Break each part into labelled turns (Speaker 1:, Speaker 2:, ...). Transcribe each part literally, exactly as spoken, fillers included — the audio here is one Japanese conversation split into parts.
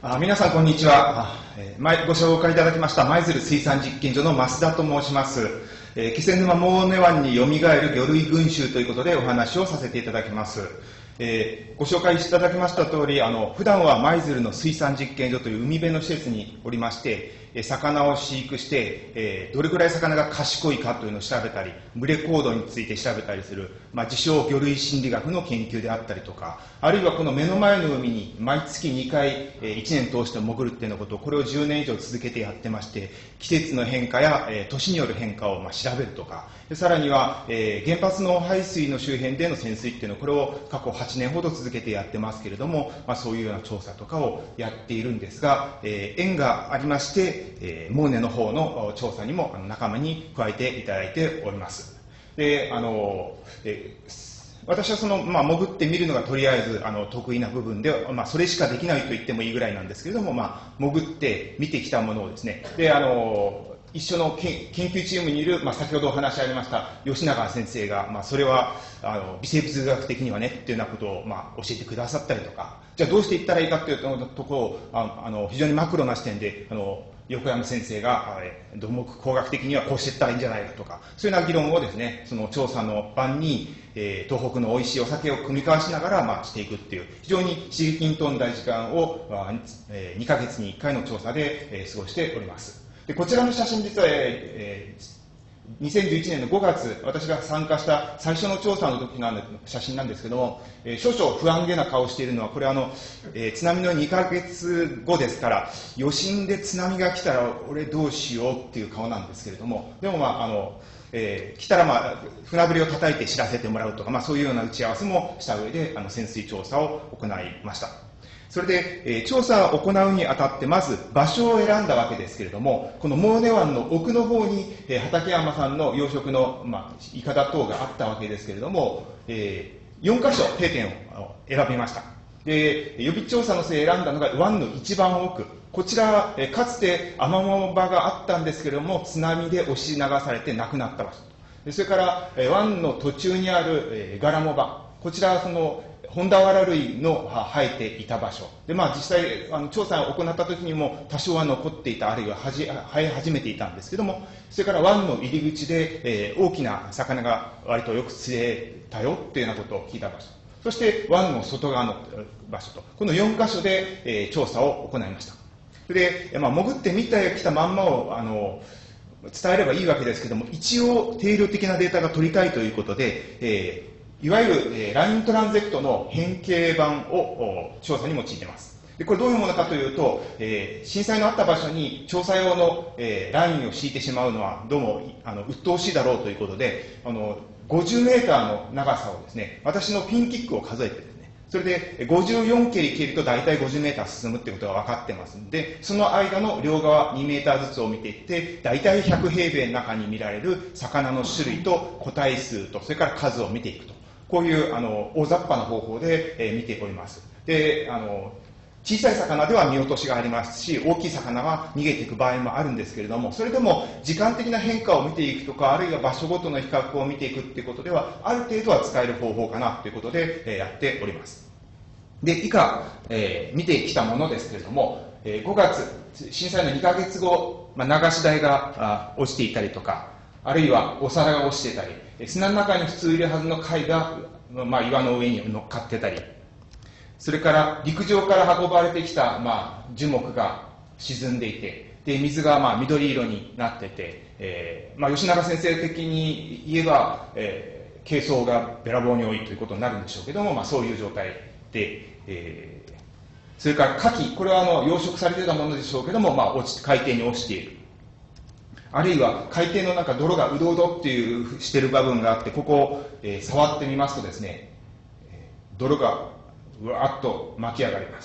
Speaker 1: あ、皆さんこんにちは。えー、前ご紹介いただきました舞鶴水産実験所の増田と申します。えー、気仙沼モーネ湾によみがえる魚類群衆ということでお話をさせていただきます。えー、ご紹介いただきました通り、あの普段は舞鶴の水産実験所という海辺の施設におりまして、えー、魚を飼育して、えー、どれくらい魚が賢いかというのを調べたり、群れ行動について調べたりする、まあ、自称魚類心理学の研究であったりとか、あるいはこの目の前の海に毎月にかい、えー、いちねん通して潜るっていうようなことを、これをじゅうねん以上続けてやってまして、季節の変化や、えー、年による変化をまあ調べるとか、さらには、えー、原発の排水の周辺での潜水っていうのを、これを過去はちねんほど続けてやってますけれども、まあ、そういうような調査とかをやっているんですが、えー、縁がありまして、えー、モーネの方の調査にも仲間に加えていただいております。で、あの、えー私はその、まあ、潜ってみるのがとりあえずあの得意な部分で、まあ、それしかできないと言ってもいいぐらいなんですけれども、まあ、潜って見てきたものをですね、であの一緒の研究チームにいる、まあ、先ほどお話ありました吉永先生が、まあ、それはあの微生物学的にはねっていうようなことを、まあ、教えてくださったりとか、じゃあどうしていったらいいかというところをああの非常にマクロな視点であの横山先生が土木工学的にはこうしていったらいいんじゃないかとか、そういうような議論をですね、その調査の晩に、えー、東北の美味しいお酒を組み交わしながら、まあ、していくっていう非常に刺激に富んだ時間を、まあえー、にかげつにいっかいの調査で、えー、過ごしております。でこちらの写真、実は、えーにせんじゅういちねんのごがつ、私が参加した最初の調査の時の写真なんですけども、えー、少々不安げな顔をしているのは、これはあの、えー、津波のにかげつごですから、余震で津波が来たら俺どうしようっていう顔なんですけれども、でもまあ、あの、えー、来たら、まあ、船振りを叩いて知らせてもらうとか、まあ、そういうような打ち合わせもした上で、あの潜水調査を行いました。それで、えー、調査を行うにあたって、まず場所を選んだわけですけれども、このモーネ湾の奥の方に、えー、畠山さんの養殖の、まあ、イカダ等があったわけですけれども、えー、よんかしょ定点を選びました。で、予備調査のせい選んだのが湾の一番奥。こちら、えー、かつてアマモ場があったんですけれども、津波で押し流されて亡くなった場所。でそれから、えー、湾の途中にある、えー、ガラモ場。こちらはその、ホンダワラ類の生えていた場所で、まあ、実際あの調査を行った時にも多少は残っていた、あるいははじ生え始めていたんですけども、それから湾の入り口で、えー、大きな魚が割とよく釣れたよっていうようなことを聞いた場所、そして湾の外側の場所と、このよんかしょで、えー、調査を行いました。で、まあ、潜ってみたきたまんまをあの伝えればいいわけですけども、一応定量的なデータが取りたいということで、えーいわゆる、えー、ライントランゼクトの変形版を調査に用いています。でこれどういうものかというと、えー、震災のあった場所に調査用の、えー、ラインを敷いてしまうのはどうもあの鬱陶しいだろうということで、あのごじゅうメーターの長さをですね、私のピンキックを数えてですね、それでごじゅうよんけり蹴ると大体ごじゅうメーター進むってことが分かってますので、その間の両側にメーターずつを見ていって、大体ひゃくへいべいの中に見られる魚の種類と個体数と、それから数を見ていくと。こういうあの大雑把な方法で、えー、見ております。であの小さい魚では見落としがありますし、大きい魚は逃げていく場合もあるんですけれども、それでも時間的な変化を見ていくとか、あるいは場所ごとの比較を見ていくっていうことでは、ある程度は使える方法かなということで、えー、やっております。で以下、えー、見てきたものですけれども、えー、ごがつ震災のにかげつご、まあ、流し台が落ちていたりとか、あるいはお皿が落ちてたり、砂の中に普通いるはずの貝が、まあ、岩の上に乗っかってたり、それから陸上から運ばれてきた、まあ、樹木が沈んでいて、で水がまあ緑色になってて、えーまあ、吉永先生的に言えば、えー、珪藻がべらぼうに多いということになるんでしょうけども、まあ、そういう状態で、えー、それから牡蠣、これはあの養殖されていたものでしょうけども、まあ、落ち海底に落ちている。あるいは海底の中、泥がうどうどっていうしてる部分があって、ここを、えー、触ってみますとですね、泥がうわーっと巻き上がります。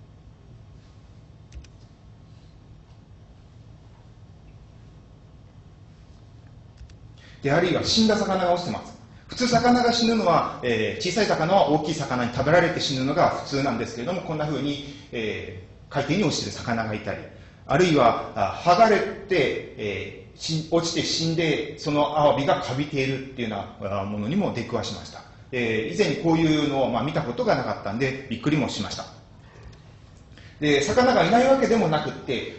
Speaker 1: で、あるいは死んだ魚が落ちてます。普通魚が死ぬのは、えー、小さい魚は大きい魚に食べられて死ぬのが普通なんですけれども、こんな風に、えー、海底に落ちている魚がいたり、あるいは剥がれて、えー、落ちて死んでそのアワビがカビているっていうようなものにも出くわしました。えー、以前にこういうのを、まあ、見たことがなかったんでびっくりもしました。 で、魚がいないわけでもなくって、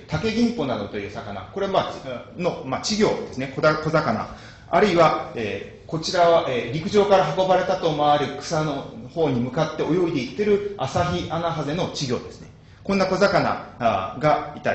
Speaker 1: 竹銀ポなどという魚、これは、まあ、の、まあ、稚魚ですね、小魚、あるいは、えー、こちらは、えー、陸上から運ばれたと思われる草の方に向かって泳いでいってるアサヒアナハゼの稚魚ですね。こんな小魚がいたり、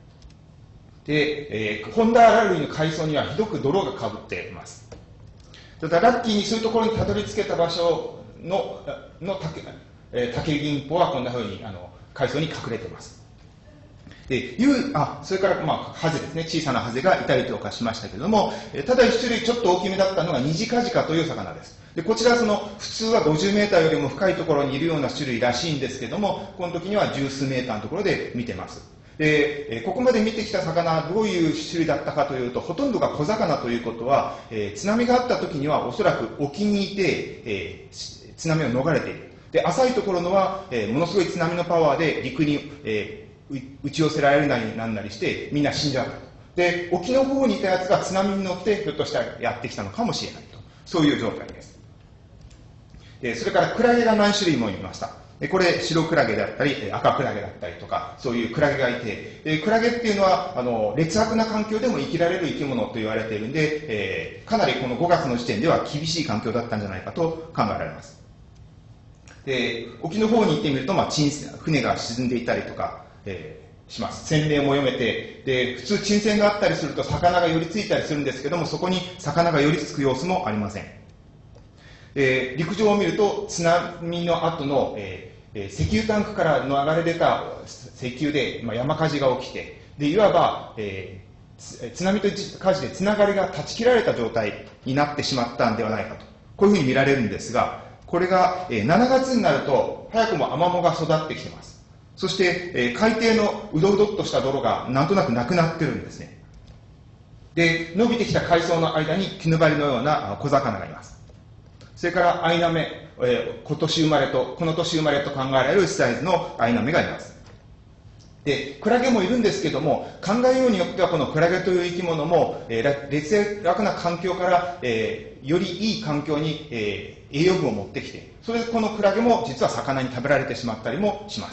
Speaker 1: で、えー、ホンダアラ類の海藻にはひどく泥がかぶっています。ただ、ラッキーにそういうところにたどり着けた場所の、の竹、えー、竹銀ポはこんな風に、あの、海藻に隠れています。で、いう、あ、それから、まあ、ハゼですね。小さなハゼがいたりとかしましたけれども、えー、ただ一種類ちょっと大きめだったのがニジカジカという魚です。で、こちらはその、普通はごじゅうメーターよりも深いところにいるような種類らしいんですけども、この時には十数メーターのところで見てます。で、えー、ここまで見てきた魚はどういう種類だったかというと、ほとんどが小魚ということは、えー、津波があった時にはおそらく沖にいて、えー、津波を逃れている。で、浅いところのは、えー、ものすごい津波のパワーで陸に、えー打ち寄せられるなりなんなりしてみんな死んじゃうと。で、沖の方にいたやつが津波に乗ってひょっとしたらやってきたのかもしれないと。そういう状態です。で、それからクラゲが何種類もいました。で、これ白クラゲだったり赤クラゲだったりとかそういうクラゲがいて、でクラゲっていうのはあの劣悪な環境でも生きられる生き物と言われているんで、えー、かなりこのごがつの時点では厳しい環境だったんじゃないかと考えられます。で、沖の方に行ってみると、まあ、沈船が沈んでいたりとかえー、します。船名も読めて、で、普通沈船があったりすると魚が寄りついたりするんですけども、そこに魚が寄りつく様子もありません。えー、陸上を見ると津波の後の、えー、石油タンクから流れ出た石油で、まあ、山火事が起きて、で、いわば、えー、津波と火事でつながりが断ち切られた状態になってしまったんではないかと、こういうふうに見られるんですが、これが、えー、しちがつになると早くもアマモが育ってきています。そして、えー、海底のうどうどっとした泥がなんとなくなくなってるんですね。で、伸びてきた海藻の間に絹張りのような小魚がいます。それからアイナメ、えー、今年生まれと、この年生まれと考えられるサイズのアイナメがいます。で、クラゲもいるんですけども、考えようによってはこのクラゲという生き物も、えー、劣悪な環境から、えー、よりいい環境に、えー、栄養分を持ってきて、それでこのクラゲも実は魚に食べられてしまったりもします。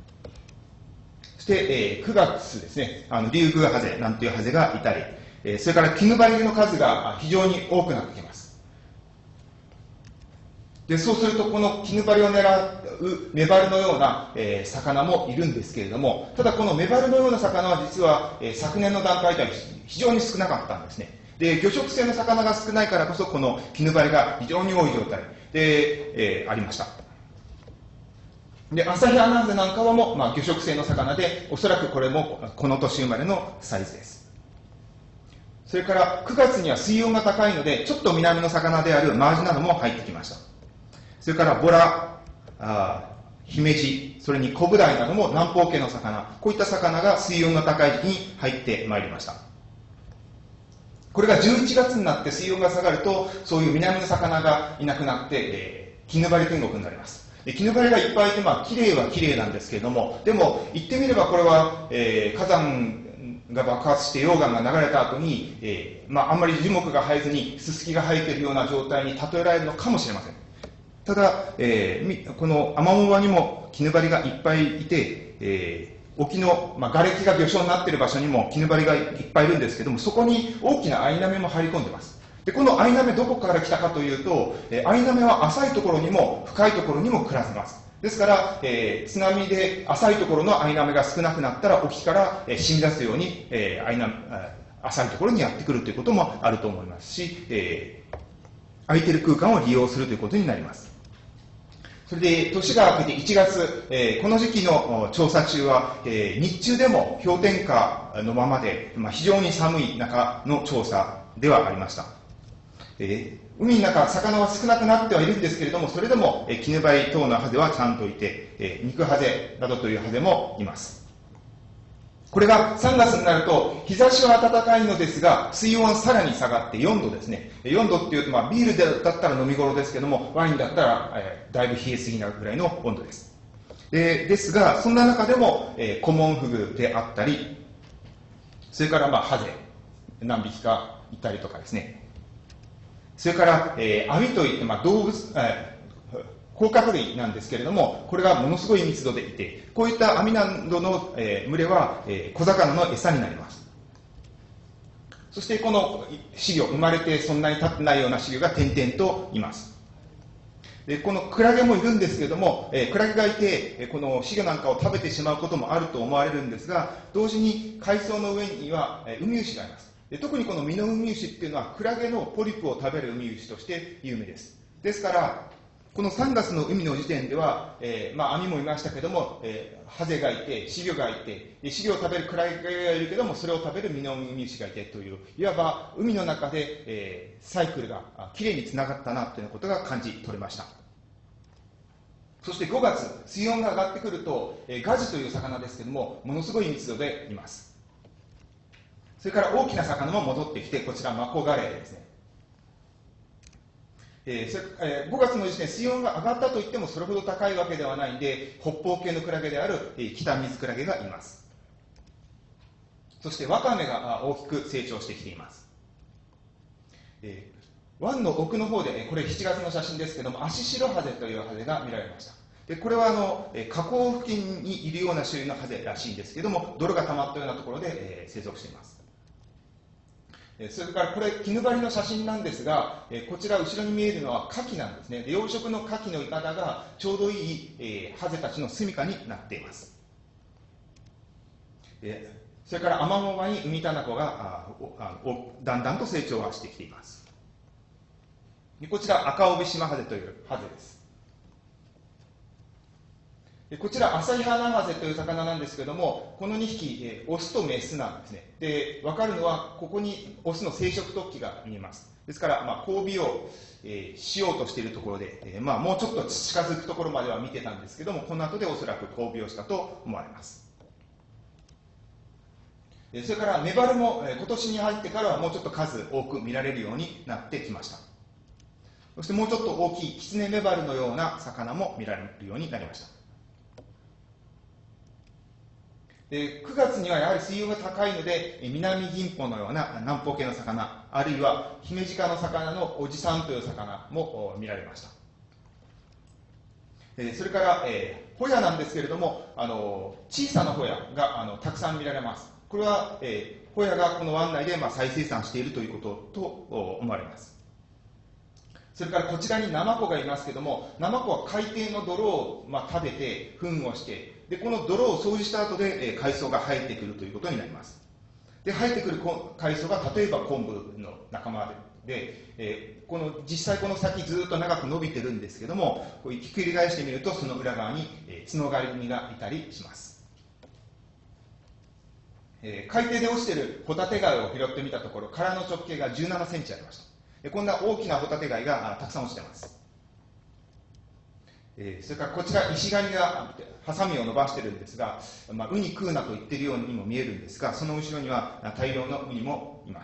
Speaker 1: で、えー、くがつですね、あの、リュウグウハゼなんていうハゼがいたり、えー、それから絹張りの数が非常に多くなってきます。で、そうすると、この絹張りを狙うメバルのような、えー、魚もいるんですけれども、ただこのメバルのような魚は実は、えー、昨年の段階では非常に少なかったんですね。で、魚食性の魚が少ないからこそ、この絹張りが非常に多い状態で、えー、ありました。で、アサヒアナハゼなんかはもう、まあ、魚食性の魚で、おそらくこれもこの年生まれのサイズです。それからくがつには水温が高いので、ちょっと南の魚であるマアジなども入ってきました。それからボラ、あヒメジ、それにコブダイなども南方系の魚、こういった魚が水温が高い時期に入ってまいりました。これがじゅういちがつになって水温が下がると、そういう南の魚がいなくなって、えー、絹張り天国になります。絹張りがいっぱいいて、まあ、綺麗は綺麗なんですけれども、でも、言ってみればこれは、えー、火山が爆発して溶岩が流れた後に、えー、まあ、あんまり樹木が生えずに、ススキが生えているような状態に例えられるのかもしれません。ただ、えー、このアマモ場にも絹張りがいっぱいいて、えー、沖の、まあ、瓦礫が魚礁になっている場所にも絹張りがいっぱいいるんですけども、そこに大きなアイナメも入り込んでいます。で、このアイナメどこから来たかというと、えー、アイナメは浅いところにも深いところにも暮らせます。ですから、えー、津波で浅いところのアイナメが少なくなったら沖から、えー、染み出すように、えー、アイナ浅いところにやってくるということもあると思いますし、えー、空いてる空間を利用するということになります。それで、年が明けていちがつ、えー、この時期の調査中は、えー、日中でも氷点下のままで、まあ、非常に寒い中の調査ではありました。えー、海の中、魚は少なくなってはいるんですけれども、それでも、えー、絹張り等のハゼはちゃんといて、えー、肉ハゼなどというハゼもいます。これがさんがつになると、日差しは暖かいのですが、水温はさらに下がってよんどですね。よんどっていうと、まあ、ビールだったら飲み頃ですけども、ワインだったら、えー、だいぶ冷えすぎなぐらいの温度です。でですが、そんな中でも、えー、コモンフグであったり、それから、まあ、ハゼ、何匹かいたりとかですね。それから、えー、網といって、まあ、動物、えー、 甲殻類なんですけれども、これがものすごい密度でいて、こういった網などの、えー、群れは、えー、小魚の餌になります。そしてこの稚魚、生まれてそんなに経ってないような稚魚が点々といます。でこのクラゲもいるんですけれども、えー、クラゲがいて、えー、この稚魚なんかを食べてしまうこともあると思われるんですが、同時に海藻の上には、えー、ウミウシがいます。で特にこのミノウミウシっていうのはクラゲのポリプを食べるウミウシとして有名です。ですからこのさんがつの海の時点では、えーまあ、網もいましたけども、えー、ハゼがいて、稚魚がいて、稚魚を食べるクラゲがいるけども、それを食べるミノウミウシがいてという、いわば海の中で、えー、サイクルがきれいにつながったなということが感じ取れました。そしてごがつ、水温が上がってくると、えー、ガジという魚ですけども、ものすごい密度でいます。それから大きな魚も戻ってきて、こちらマコガレイですね。えーそれえー、ごがつの時点、水温が上がったといってもそれほど高いわけではないんで、北方系のクラゲである、えー、キタミズクラゲがいます。そしてワカメが大きく成長してきています。えー湾の奥の方で、これしちがつの写真ですけども、アシシロハゼというハゼが見られました。でこれはあの河口付近にいるような種類のハゼらしいんですけども、泥が溜まったようなところで、えー、生息しています。それからこれ、絹張りの写真なんですが、こちら後ろに見えるのはカキなんですね。で養殖のカキのイカダがちょうどいい、えー、ハゼたちの住処になっています。それからアマモ場にウミタナコがあおだんだんと成長はしてきています。でこちら赤帯シマハゼというハゼです。でこちらアサヒハナハゼという魚なんですけれども、このにひき、えー、オスとメスなんですね。で分かるのはここにオスの生殖突起が見えます。ですから、まあ、交尾を、えー、しようとしているところで、えーまあ、もうちょっと近づくところまでは見てたんですけども、この後でおそらく交尾をしたと思われます。それからメバルも、えー、今年に入ってからはもうちょっと数多く見られるようになってきました。そしてもうちょっと大きいキツネメバルのような魚も見られるようになりました。でくがつにはやはり水温が高いので、南銀ポのような南方系の魚、あるいはヒメジカの魚のおじさんという魚も見られました。それから、えー、ホヤなんですけれども、あの小さなホヤがあのたくさん見られます。これは、えー、ホヤがこの湾内で、まあ、再生産しているということと思われます。それからこちらにナマコがいますけども、ナマコは海底の泥を、まあ、食べて糞をして、でこの泥を掃除した後で、えー、海藻が生えてくるということになります。で生えてくる海藻が例えば昆布の仲間で、えー、この実際この先ずっと長く伸びてるんですけども、こうひっくり返してみるとその裏側に、えー、角刈りがいたりします。えー、海底で落ちているホタテ貝を拾ってみたところ、殻の直径がじゅうななセンチありました。こんな大きなホタテ貝がたくさん落ちています。えー、それからこちら石ガニがハサミを伸ばしているんですが、まあ、ウニ食うなと言っているようにも見えるんですが、その後ろには大量のウニもいます。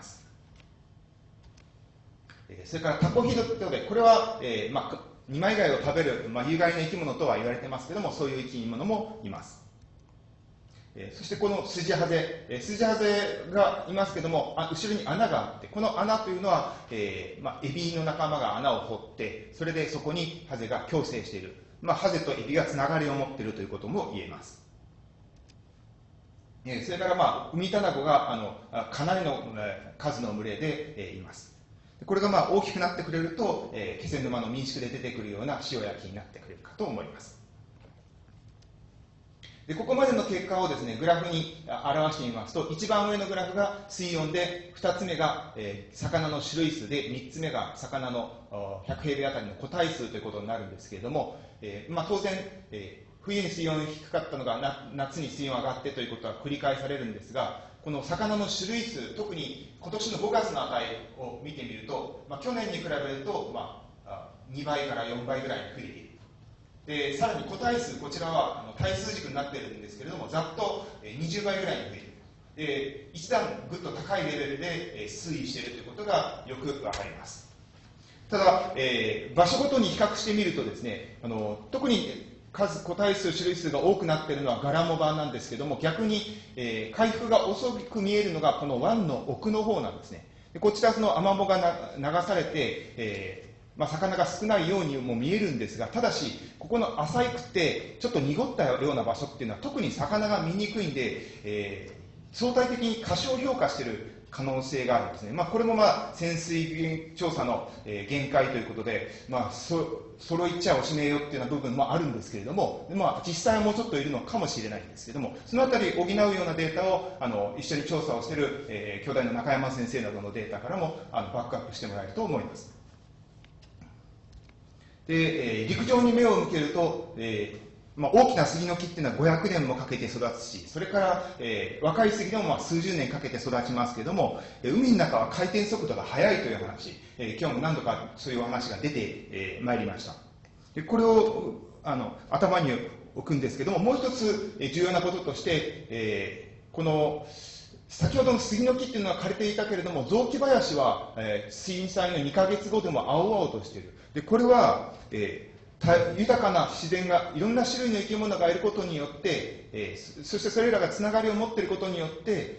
Speaker 1: えー、それからタコヒドで、これは、えーまあ、二枚貝を食べる、まあ、有害な生き物とは言われてますけども、そういう生き物もいます。そしてこのスジハゼ、スジハゼがいますけども、あ後ろに穴があって、この穴というのは、えーまあ、エビの仲間が穴を掘って、それでそこにハゼが共生している、まあ、ハゼとエビがつながりを持っているということも言えます。それから、まあ、ウミタナゴがあのかなりの数の群れで、えー、います。これがまあ大きくなってくれると、えー、気仙沼の民宿で出てくるような塩焼きになってくれるかと思います。でここまでの結果をですね、グラフに表してみますと、一番上のグラフが水温で、二つ目が、えー、魚の種類数で、三つ目が魚のひゃく平米あたりの個体数ということになるんですけれども、えーまあ、当然、えー、冬に水温低かったのがな夏に水温上がってということは繰り返されるんですが、この魚の種類数、特に今年のごがつの値を見てみると、まあ、去年に比べると、まあ、にばいからよんばいぐらいに増えている。でさらに個体数、こちらはあの対数軸になっているんですけれども、ざっとにじゅうばいぐらいに増えている。で一段ぐっと高いレベルで推移しているということがよくわかります。ただ、えー、場所ごとに比較してみるとですね、あの特に数、個体数、種類数が多くなっているのはガラモバなんですけども、逆に、えー、回復が遅く見えるのがこの湾の奥の方なんですね。でこちらそのアマモがな流されて、えーまあ、魚が少ないようにも見えるんですが、ただし、ここの浅くて、ちょっと濁ったような場所っていうのは、特に魚が見にくいんで、えー、相対的に過小評価している可能性があるんですね。まあ、これもまあ潜水調査の、えー、限界ということで、まあ、そそれを言っちゃおしめよっていうような部分もあるんですけれども、まあ、実際はもうちょっといるのかもしれないんですけれども、そのあたり補うようなデータをあの一緒に調査をしている、えー、京大の中山先生などのデータからもあのバックアップしてもらえると思います。で、えー、陸上に目を向けると、えーまあ、大きな杉の木っていうのはごひゃくねんもかけて育つし、それから、えー、若い杉でもまあ数十年かけて育ちますけれども、えー、海の中は回転速度が速いという話、えー、今日も何度かそういうお話が出てま、えー、いりました。でこれをあの頭に置くんですけども、もう一つ、えー、重要なこととして、えー、この先ほどの杉の木っていうのは枯れていたけれども、雑木林は、えー、震災のにかげつごでも青々としている。でこれは、えー豊かな自然がいろんな種類の生き物がいることによって、えー、そしてそれらがつながりを持っていることによって、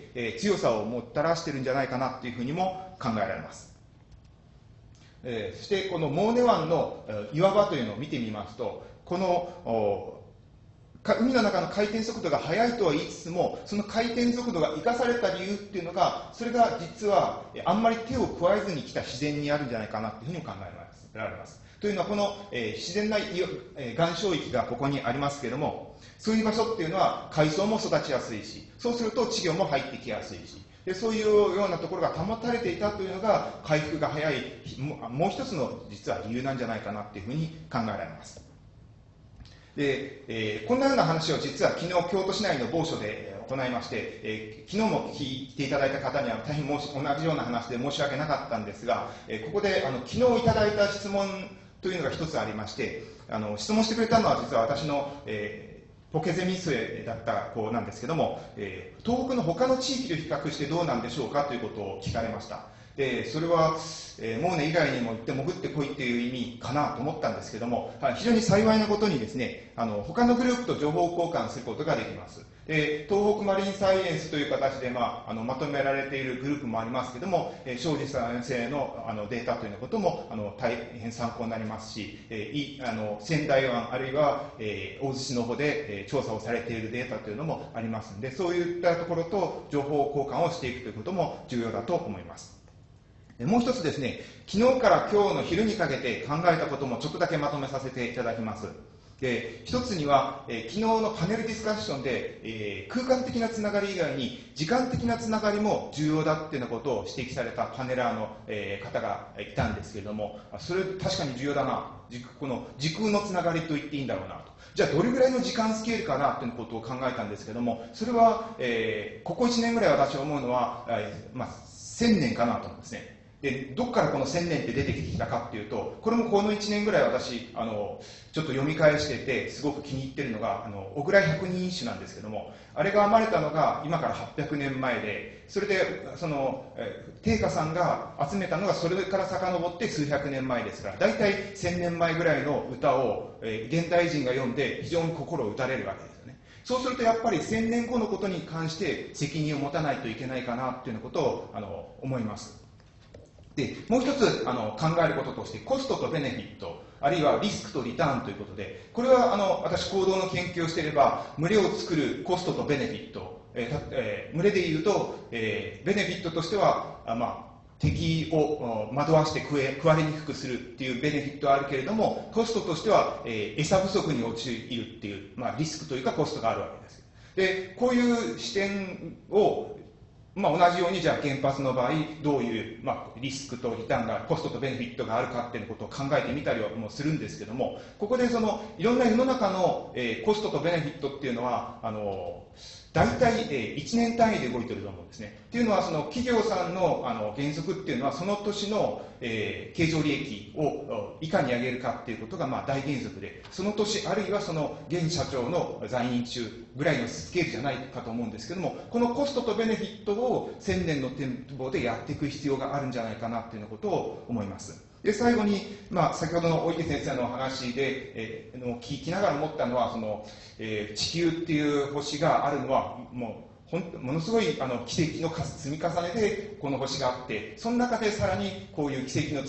Speaker 1: えー、強さをもたらしているんじゃないかなというふうにも考えられます。えー、そしてこのモーネ湾の岩場というのを見てみますと、この海の中の回転速度が速いとは言いつつも、その回転速度が生かされた理由っていうのが、それが実はあんまり手を加えずに来た自然にあるんじゃないかなというふうに考えられます。というのは、この、えー、自然な、えー、岩礁域がここにありますけれども、そういう場所っていうのは海藻も育ちやすいし、そうすると稚魚も入ってきやすいし、でそういうようなところが保たれていたというのが、回復が早いもう一つの実は理由なんじゃないかなというふうに考えられます。で、えー、こんなような話を実は昨日京都市内の某所で行いまして、えー、昨日も聞いていただいた方には大変申し同じような話で申し訳なかったんですが、えー、ここであの昨日いただいた質問というのが一つありまして、あの質問してくれたのは実は私の、えー、ポケゼミ末だった子なんですけども、えー、東北の他の地域と比較してどうなんでしょうかということを聞かれました。でそれは、えー、モーネ以外にも行って潜ってこいっていう意味かなと思ったんですけども、非常に幸いなことにですね、あの他のグループと情報交換することができます。で東北マリンサイエンスという形で、まあ、あのまとめられているグループもありますけども、えー、庄司先生のあのデータというようなこともあの大変参考になりますし、えー、いあの仙台湾あるいは、えー、大洲市の方で、えー、調査をされているデータというのもありますので、そういったところと情報交換をしていくということも重要だと思います。もう一つですね、昨日から今日の昼にかけて考えたこともちょっとだけまとめさせていただきます。で一つには、えー、昨日のパネルディスカッションで、えー、空間的なつながり以外に時間的なつながりも重要だっていうようなことを指摘されたパネラーの、えー、方がいたんですけれども、それ確かに重要だな、この時空のつながりと言っていいんだろうなと。じゃあどれぐらいの時間スケールかなということを考えたんですけども、それは、えー、ここいちねんぐらい私は思うのは、えーまあ、せんねんかなと思うんですね。でどこからこのせんねんって出てきたかっていうと、これもこのいちねんぐらい私あのちょっと読み返しててすごく気に入ってるのが、あの小倉百人一首なんですけども、あれが編まれたのが今からはっぴゃくねんまえで、それでその定家さんが集めたのがそれから遡って数百年前ですから、大体せんねんまえぐらいの歌を、えー、現代人が読んで非常に心を打たれるわけですよね。そうするとやっぱりせんねんごのことに関して責任を持たないといけないかなということをあの思います。でもう一つあの考えることとして、コストとベネフィット、あるいはリスクとリターンということで、これはあの私行動の研究をしていれば、群れを作るコストとベネフィット、えーえー、群れでいうと、えー、ベネフィットとしてはあ、まあ、敵を惑わして食え食われにくくするっていうベネフィットはあるけれども、コストとしては、えー、餌不足に陥るっていう、まあ、リスクというかコストがあるわけです。でこういう視点をまあ、同じようにじゃあ原発の場合どういう、まあ、リスクとリターンが、コストとベネフィットがあるかっていうことを考えてみたりもするんですけども、ここでそのいろんな世の中の、えー、コストとベネフィットっていうのはあの大体、えー、いちねん単位で動いてると思うんですね。っていうのはその企業さんの、あの原則っていうのはその年の、えー、経常利益をいかに上げるかっていうことがまあ大原則で、その年あるいはその現社長の在任中ぐらいのスケールじゃないかと思うんですけども、このコストとベネフィットをせんねんの展望でやっていく必要があるんじゃないかなっていうことを思います。で最後に、まあ、先ほどの大池先生の話で、えー、の聞きながら思ったのは、その、えー、地球っていう星があるのはもうほんものすごいあの奇跡の積み重ねでこの星があって、その中でさらにこういう奇跡の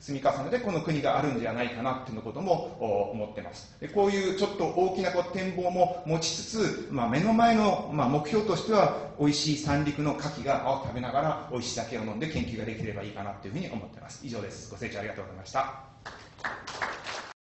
Speaker 1: 積み重ねでこの国があるんじゃないかなっていうことも思っています。こういうちょっと大きなこう展望も持ちつつ、まあ、目の前の、まあ、目標としては美味しい三陸の牡蠣がを食べながら美味しい酒を飲んで研究ができればいいかなというふうに思っています。以上です。ご清聴ありがとうございました。